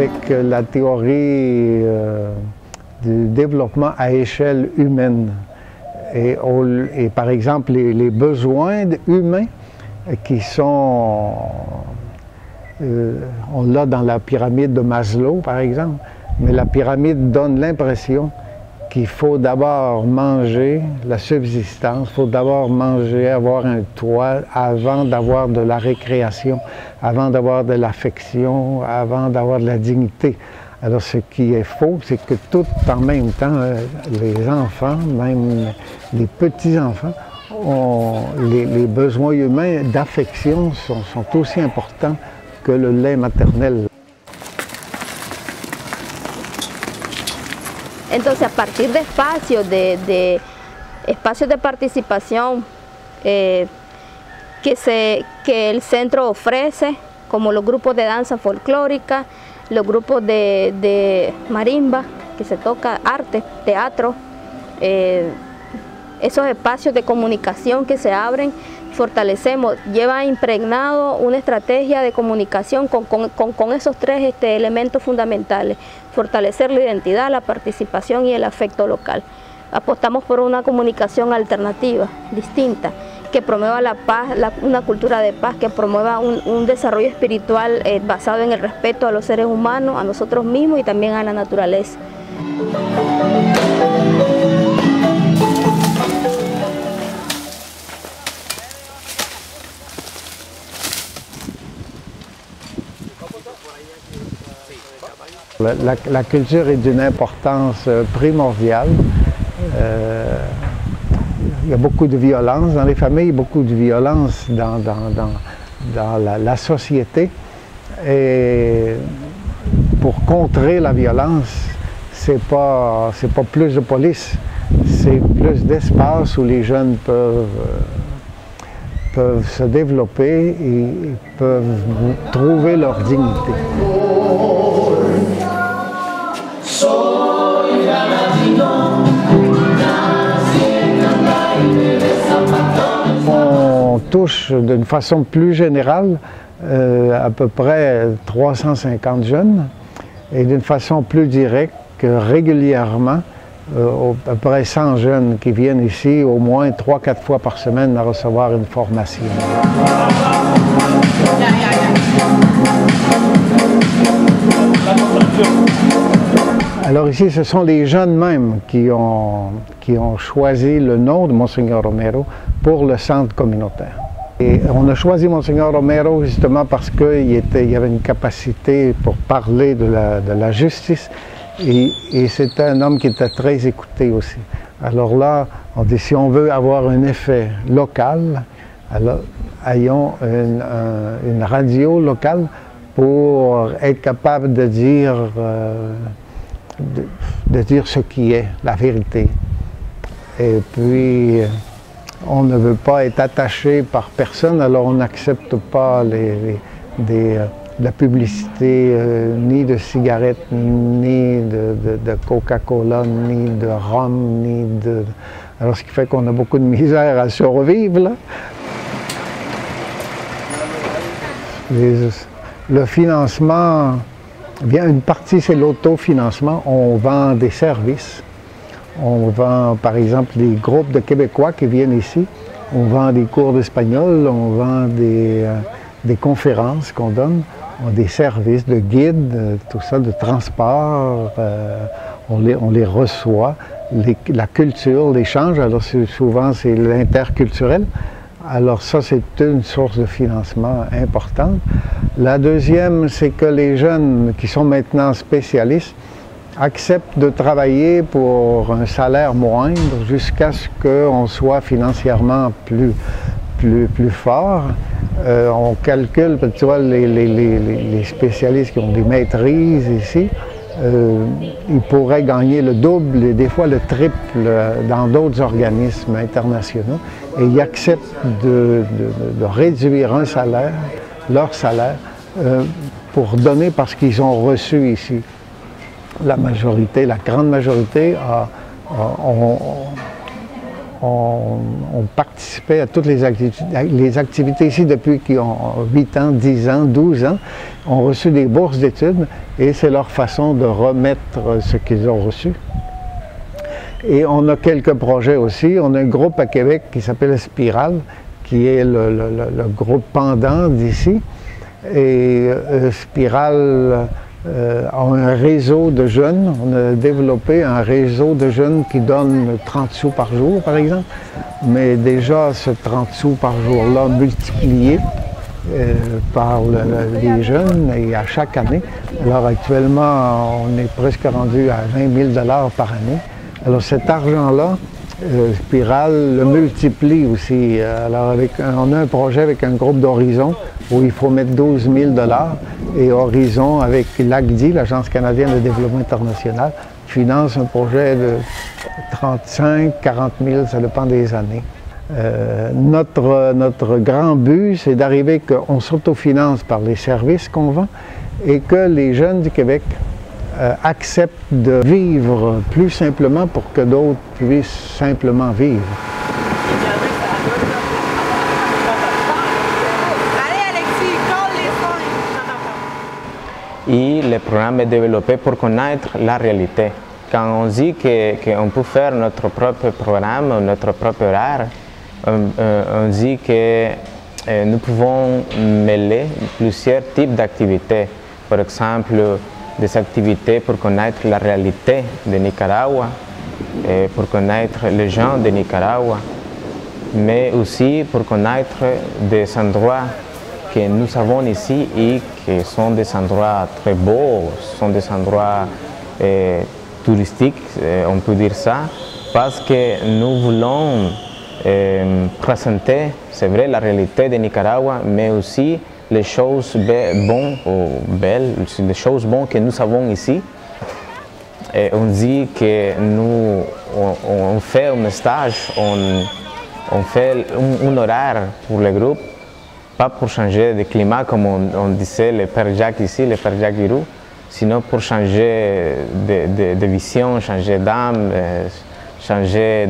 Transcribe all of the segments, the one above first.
avec la théorie du développement à échelle humaine. Et par exemple, les besoins humains qui sont, on l'a dans la pyramide de Maslow, par exemple, mais la pyramide donne l'impression qu'il faut d'abord manger, la subsistance, il faut d'abord manger, avoir un toit avant d'avoir de la récréation, avant d'avoir de l'affection, avant d'avoir de la dignité. Alors ce qui est faux, c'est que tout en même temps, les enfants, même les petits-enfants, les besoins humains d'affection sont aussi importants que le lait maternel. Entonces, a partir de espacios de participación que el centro ofrece, como los grupos de danza folclórica, los grupos de marimba, que se toca arte, teatro, esos espacios de comunicación que se abren, fortalecemos, lleva impregnado una estrategia de comunicación con esos tres elementos fundamentales: fortalecer la identidad, la participación y el afecto local. Apostamos por una comunicación alternativa, distinta, que promueva la paz, una cultura de paz, que promueva un desarrollo espiritual basado en el respeto a los seres humanos, a nosotros mismos y también a la naturaleza. La culture est d'une importance primordiale. Il y a beaucoup de violence dans les familles, beaucoup de violence dans la société. Et pour contrer la violence, c'est pas plus de police, c'est plus d'espace où les jeunes peuvent se développer et peuvent trouver leur dignité. On touche d'une façon plus générale à peu près 350 jeunes et d'une façon plus directe, régulièrement, à peu près 100 jeunes qui viennent ici au moins 3-4 fois par semaine à recevoir une formation. Alors ici, ce sont les jeunes même qui ont choisi le nom de Monseigneur Romero pour le centre communautaire. Et on a choisi Monseigneur Romero justement parce qu'il y avait une capacité pour parler de la justice et c'était un homme qui était très écouté aussi. Alors là, on dit si on veut avoir un effet local, alors ayons une radio locale pour être capable de dire ce qui est la vérité. Et puis, on ne veut pas être attaché par personne, alors on n'accepte pas la publicité ni de cigarettes, ni de Coca-Cola, ni de rhum, ni de... Alors ce qui fait qu'on a beaucoup de misère à survivre, là. Le financement, bien, une partie c'est l'autofinancement, on vend des services. On vend par exemple des groupes de Québécois qui viennent ici, on vend des cours d'espagnol, on vend des conférences qu'on donne, des services de guide, tout ça, de transport, on les reçoit, la culture, l'échange, alors souvent c'est l'interculturel. Alors ça, c'est une source de financement importante. La deuxième, c'est que les jeunes qui sont maintenant spécialistes acceptent de travailler pour un salaire moindre jusqu'à ce qu'on soit financièrement plus fort. On calcule, tu vois, les spécialistes qui ont des maîtrises ici, ils pourraient gagner le double et des fois le triple dans d'autres organismes internationaux. Et ils acceptent de réduire leur salaire, pour donner parce qu'ils ont reçu ici. La majorité, la grande majorité, on participait à toutes les activités ici depuis qu'ils ont 8 ans, 10 ans, 12 ans, ont reçu des bourses d'études et c'est leur façon de remettre ce qu'ils ont reçu. Et on a quelques projets aussi. On a un groupe à Québec qui s'appelle Spirale, qui est le groupe pendant d'ici. Et Spirale a un réseau de jeunes. On a développé un réseau de jeunes qui donne 30 sous par jour, par exemple. Mais déjà, ce 30 sous par jour-là multiplié par les jeunes et à chaque année. Alors actuellement, on est presque rendu à 20 000 $ par année. Alors cet argent-là, Spirale le multiplie aussi. Alors on a un projet avec un groupe d'Horizon où il faut mettre 12 000 $ et Horizon avec l'ACDI, l'Agence canadienne de développement international, finance un projet de 35 40 000, ça dépend des années. Notre grand but, c'est d'arriver qu'on s'autofinance par les services qu'on vend et que les jeunes du Québec acceptent de vivre plus simplement pour que d'autres puissent simplement vivre. Et le programme est développé pour connaître la réalité. Quand on dit qu'on peut faire notre propre programme, notre propre horaire, on dit que nous pouvons mêler plusieurs types d'activités. Par exemple, des activités pour connaître la réalité de Nicaragua, et pour connaître les gens de Nicaragua, mais aussi pour connaître des endroits que nous avons ici et qui sont des endroits très beaux, sont des endroits touristiques, on peut dire ça, parce que nous voulons présenter, c'est vrai, la réalité de Nicaragua, mais aussi les choses bonnes ou belles, les choses bonnes que nous avons ici. Et on dit que nous, on fait un stage, on fait un horaire pour le groupe, pas pour changer de climat comme on disait le Père Jacques ici, le Père Jacques Giroux, sinon pour changer de vision, changer d'âme, changer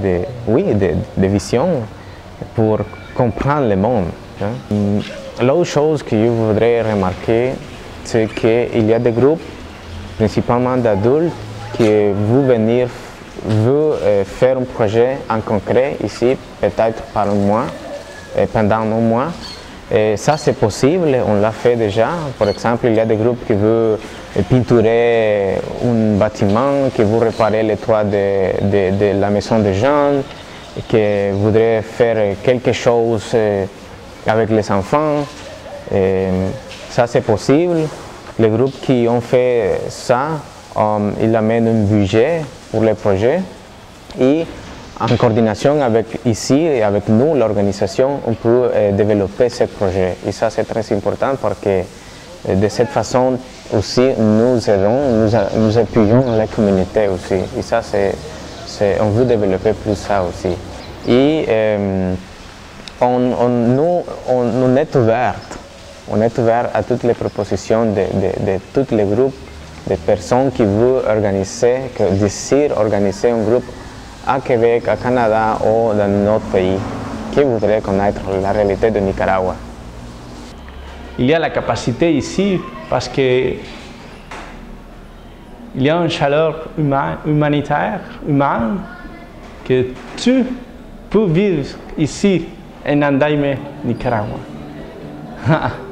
de vision pour comprendre le monde. Hein. L'autre chose que je voudrais remarquer, c'est qu'il y a des groupes, principalement d'adultes, qui veulent faire un projet en concret ici, peut-être par un mois, pendant un mois. Et ça, c'est possible, on l'a fait déjà. Par exemple, il y a des groupes qui veulent peinturer un bâtiment, qui veulent réparer les toits de la maison des jeunes, qui voudraient faire quelque chose avec les enfants. Et ça, c'est possible. Les groupes qui ont fait ça, ils amènent un budget pour le projet et en coordination avec ici et avec nous, l'organisation, on peut développer ce projet. Et ça, c'est très important parce que de cette façon aussi, nous aidons, nous appuyons la communauté aussi. Et ça, on veut développer plus ça aussi. Et on est ouvert. On est ouvert à toutes les propositions de tous les groupes, de personnes qui veulent organiser, qui désirent organiser un groupe à Québec, à Canada ou dans notre pays, qui voudraient connaître la réalité de Nicaragua. Il y a la capacité ici parce que il y a une chaleur humanitaire, humaine, que tu peux vivre ici en Andaime, Nicaragua.